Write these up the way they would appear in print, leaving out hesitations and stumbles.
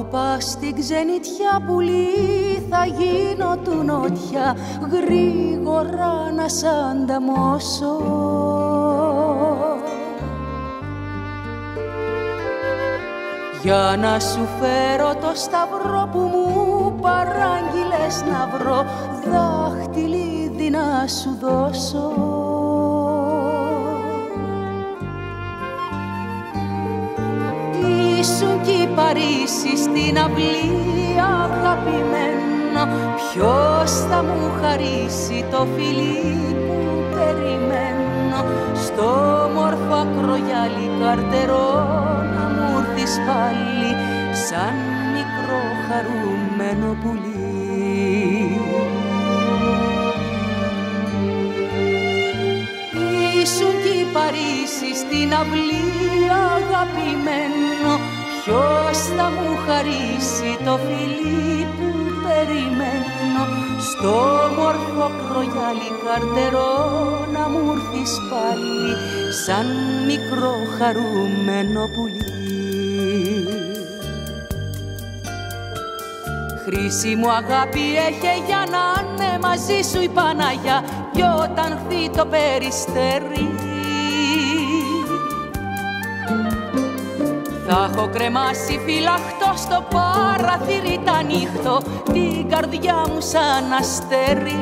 πας στην ξενιτιά πουλί, θα γίνω του νότια, γρήγορα να σ' ανταμώσω. Για να σου φέρω το σταυρό που μου παράγγειλες να βρω, δάχτυλίδι να σου δώσω. Ήσουν κι η Παρίσι στην αυλή αγαπημένο, ποιος θα μου χαρίσει το φιλί που περιμένω, στο μόρφο ακρογιάλι καρτερό να μου έρθεις πάλι σαν μικρό χαρούμενο πουλί. Ήσουν κι η Παρίσι στην αυλή αγαπημένο, ποιος θα μου χαρίσει το φιλί που περιμένω, στο μόρφο ακρογιάλι καρτερό να μου έρθεις πάλι σαν μικρό χαρούμενο πουλί. Χρήση μου αγάπη έχε για να είναι μαζί σου η Παναγιά, κι όταν χθεί το περιστέρι θα έχω κρεμάσει φυλαχτό στο παραθύρι τα νύχτο, την καρδιά μου σαν αστέρι.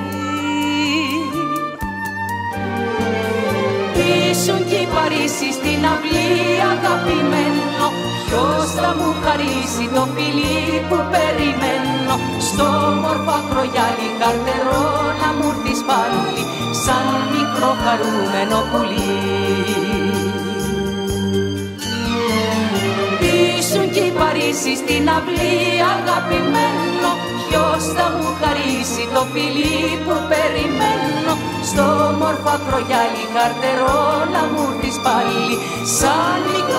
Ήσουν κι η Παρίσι στην αυλή αγαπημένο, ποιος θα μου χαρίσει το φιλί που περιμένω, στο μόρφο ακρογιάλι καρτερό να μου έρθεις πάλι σαν μικρό χαρούμενο πουλί. Ήσουν κι η Παρίσι στην αυλή αγαπημένο, ποιος θα μου χαρίσει το φιλί που περιμένω, στο μόρφο ακρογιάλι καρτερό να μου έρθεις πάλι σαν μικρό